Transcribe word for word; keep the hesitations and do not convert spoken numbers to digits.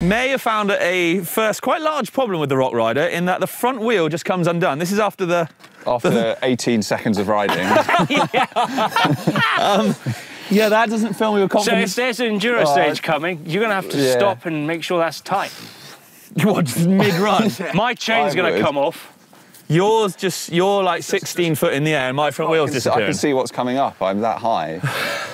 May have found a first quite large problem with the Rock Rider in that the front wheel just comes undone. This is after the... After the eighteen seconds of riding. yeah. um, yeah, that doesn't fill me with confidence. So if there's an Enduro oh, stage coming, you're going to have to yeah. stop and make sure that's tight. What, just mid-run? My chain's going to come off. Yours just, you're like sixteen foot in the air and my front wheel's disappearing. I can see what's coming up, I'm that high.